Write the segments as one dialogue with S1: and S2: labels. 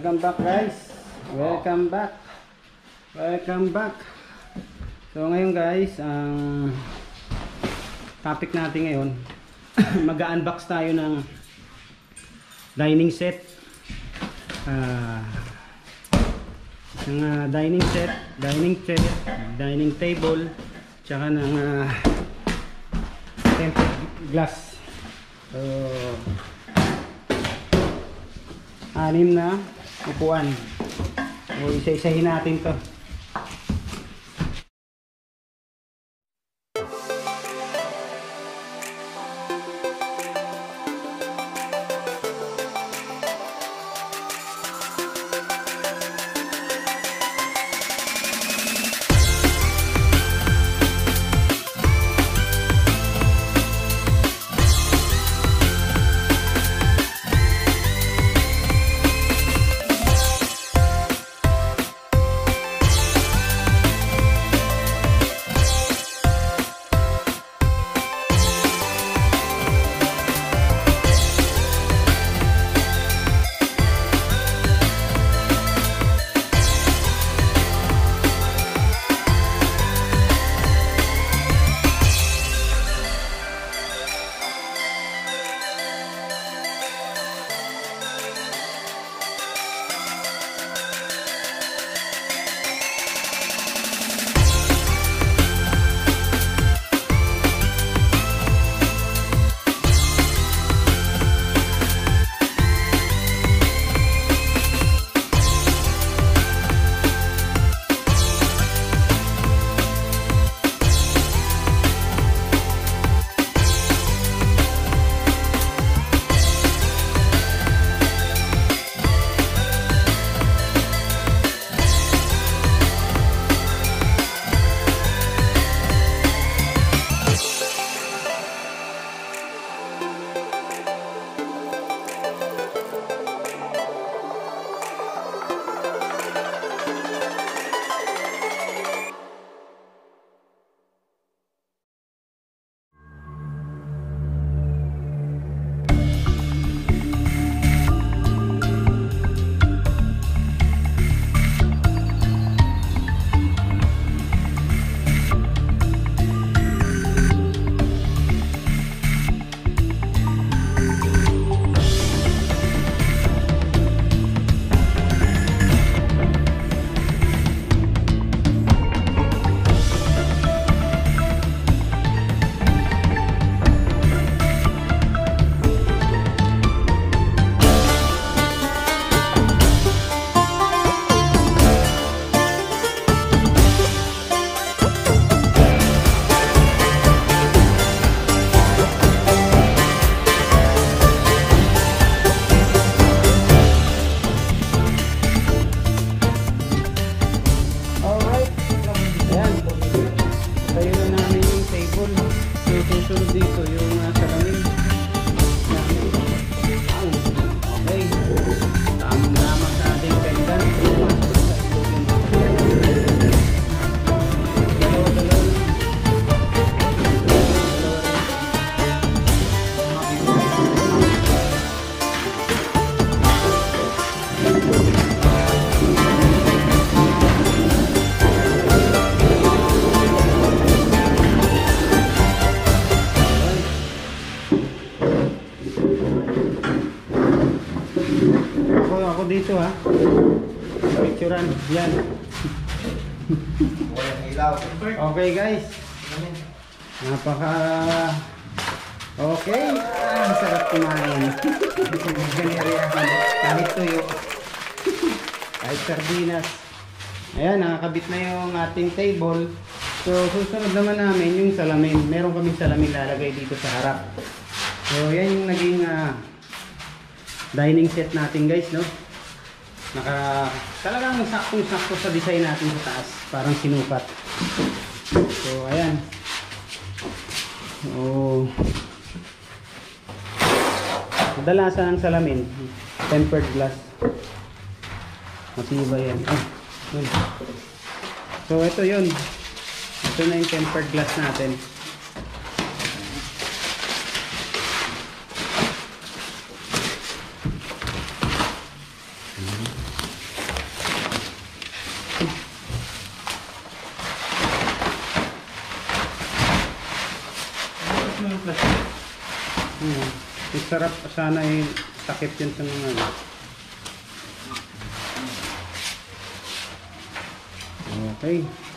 S1: Welcome back guys. Welcome back. Welcome back. So ngayon guys, ang topic natin ngayon, mag-unbox tayo ng dining set. Ng dining set, dining chair, dining table, tsaka ng tempered glass. So 6 na upuan. So isa-isahin natin to. Ako dito ha. Picturean. Yan. Okay guys. Napaka okay. Sarap kumain. Kahit tuyo. Kahit sardinas. Ayan, nakakabit na yung ating table. So susunod naman namin yung salamin. Meron kaming salamin lalagay dito sa harap. So yan yung naging dining set natin guys, no? Talagang saktong-sakto sa design natin sa taas, parang sinukat. So ayan. So kadalasan ang salamin tempered glass. Matibay yan. Yun. So ito yun. Ito na yung tempered glass natin. Ang sarap sana ay takip yan sa mga ano. Okay.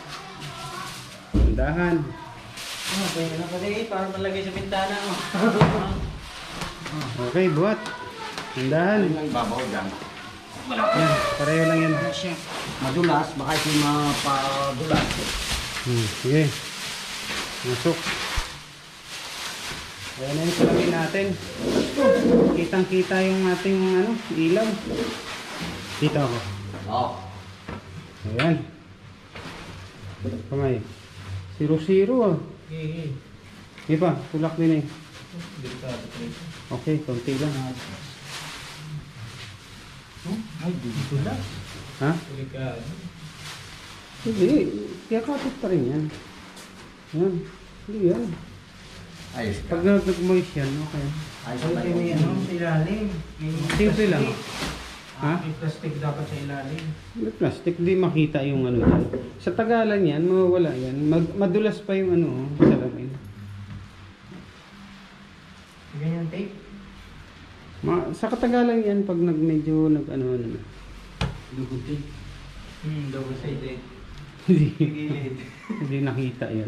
S1: Dahan.
S2: Okay, na pala para malagay sa bintana mo.
S1: Okay, buhat. Dahan.
S2: Ang babaw dyan.
S1: Yan, pareho lang yan.
S2: Madulas, baka ito mapadulas.
S1: Sige. Masok. Ayan na yung salamin natin. Kitang kita yung ating ano, ilaw. Kita ako.
S2: Oo.
S1: Ayan. Kamay. 0-0 ah. Hindi pa, tulak din eh. Okay, konti lang.
S2: Ay, dito lang.
S1: Ha? Hindi, kaya kapit pa rin yan. Yan. Hindi yan.
S2: Ayos ka.
S1: Pag nag-moist yan, okay.
S2: Ayos
S3: Ay,
S2: ka.
S3: may ano sa ilalim.
S1: Simple lang. Ha?
S3: May plastic dapat sa ilalim.
S1: May plastic, di makita yung ano yan. Sa tagalan yan, mawawala yan. Madulas pa yung ano, salamin.
S3: Ganyan tape.
S1: Sa katagalan yan, pag medyo nag-ano na.
S2: Lugutin.
S3: Double sided.
S1: Hindi,
S3: Gilid.
S1: hindi nakita yan.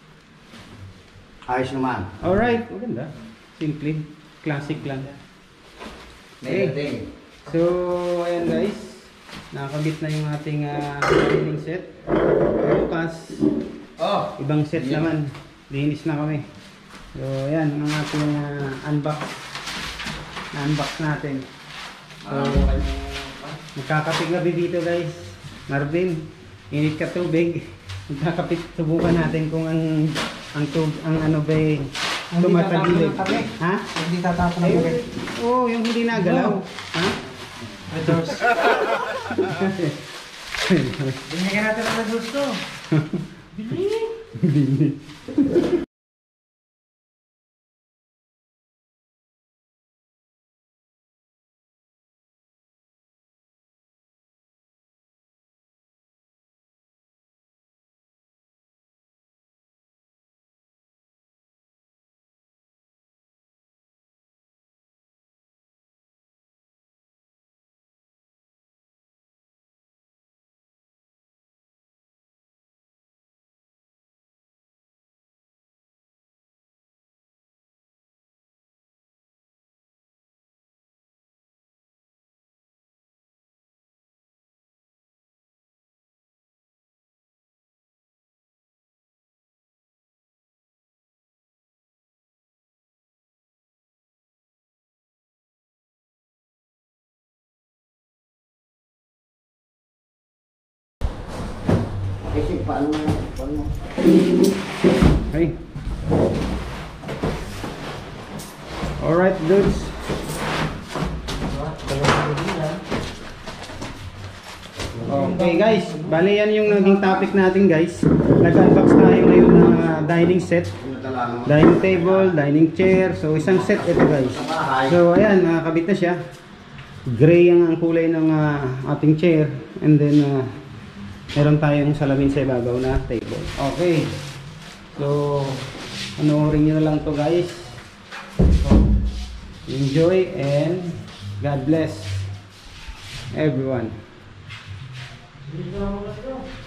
S2: Ayos naman.
S1: Alright, maganda. Simple. Classic lang.
S2: Negating.
S1: So, ayan guys. Nakakabit na yung ating lighting set. Bukas,
S2: Oh!
S1: ibang set naman. Linis na kami. So, ayan ang ating unbox. Na-unbox natin. So, magkakapit gabi dito guys. Marvin, init ka tubig. Magkakapit, subukan natin kung ang ano ba tumatagilid. Ha?
S3: Hindi tatapon ng tubig.
S1: Oo, yung hindi nagalaw. Ha?
S3: Redos. Binigyan natin ang redos to. Bili!
S2: Kasi paano mo?
S1: Okay. Alright dudes. Okay guys, bali yan yung naging topic natin guys. Nag-unbox tayo ngayon ng dining set. Dining table, dining chair. So isang set ito guys. So ayan, nakakabit na siya. Gray ang kulay ng ating chair. And then meron tayong salamin sa ibabaw na table. Okay. So panoorin nyo na lang to guys. So, enjoy and God bless everyone.
S3: Bili ka lang mo.